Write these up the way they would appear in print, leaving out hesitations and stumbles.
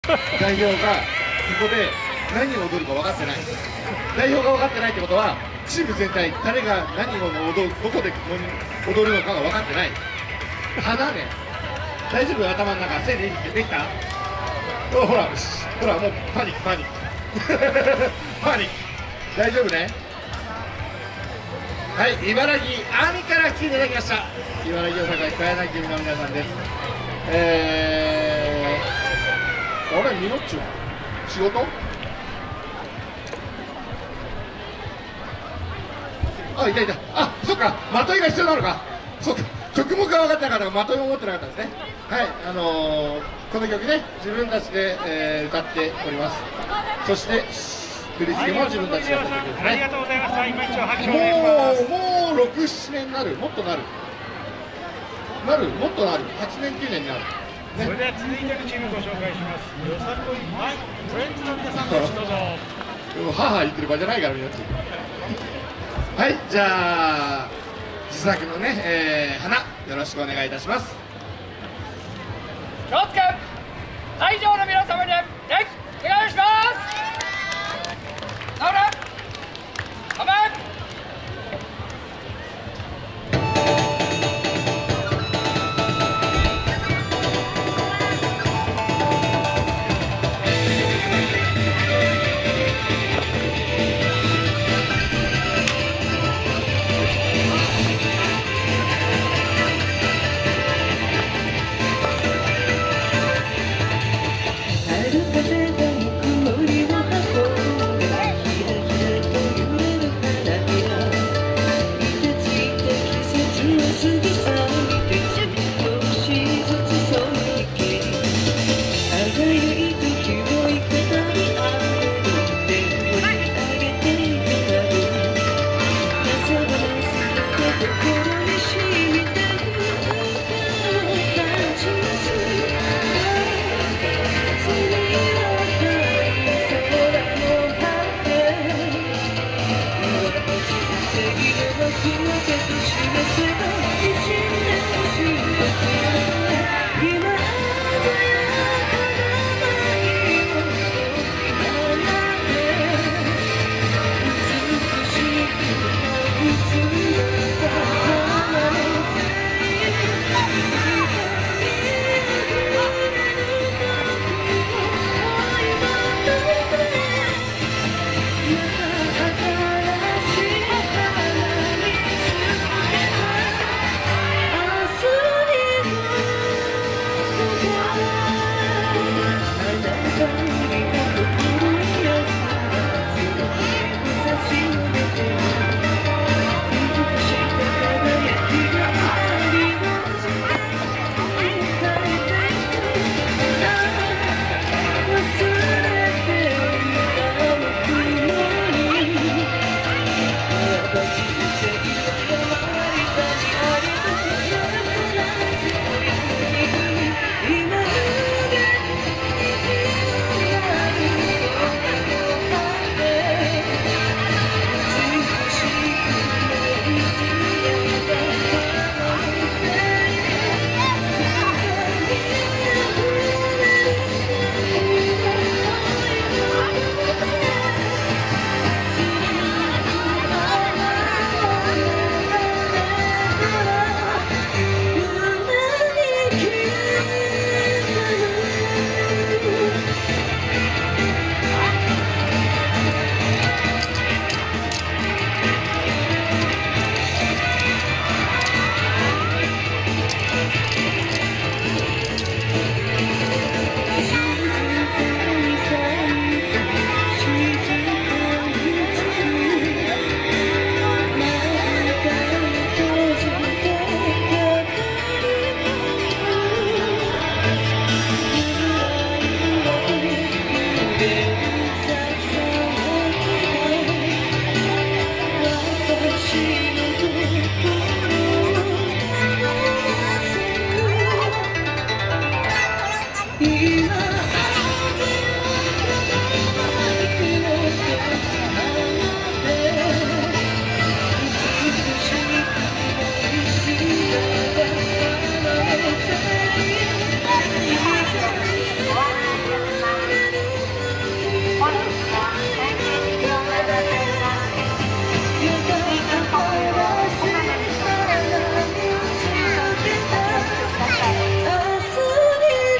代表がここで何を踊るか分かってない。代表が分かってないってことはチーム全体誰が何を踊る、どこで踊るのかが分かってない。花ね、大丈夫？頭の中整理できた？ほらほら、もうパニックパニックパニック。大丈夫ね。はい、茨城アーミから来ていただきました。茨城大阪深柳組の皆さんです。あれ、ミノッチョ仕事？あ、いたいた。あ、そっか、まといが必要なのか。そっか、曲目が分かってなかったからまといも持ってなかったですね。はい、この曲ね、自分たちで、歌っております。そして振り付けも自分たちでやってるんですね。 ありがとうございました。今一応拍手をお願いします。 もう6、7年になる、もっとなる、もっとなる、8年、9年になる。 それでは続いてのチームをご紹介します。よさこいマイフレンズの皆さんです。どうぞ。 母言ってる場合じゃないから、皆さん。はい、じゃあ自作のね、花よろしくお願いいたします。 気をつけ、会場の皆様に礼お願いします。直れ、構え。 春風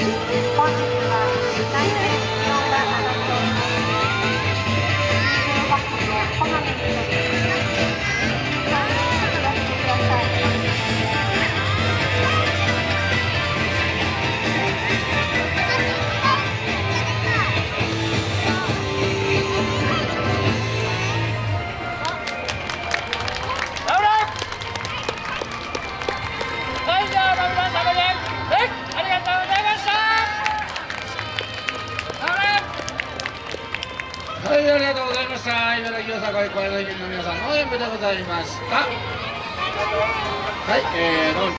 大変気温が上がっております。水分補給をこまめにとって、体に気をつけてください。 はい、ありがとうございました。茨城よさこい小柳の皆さんの演舞でございました。はい、どうも。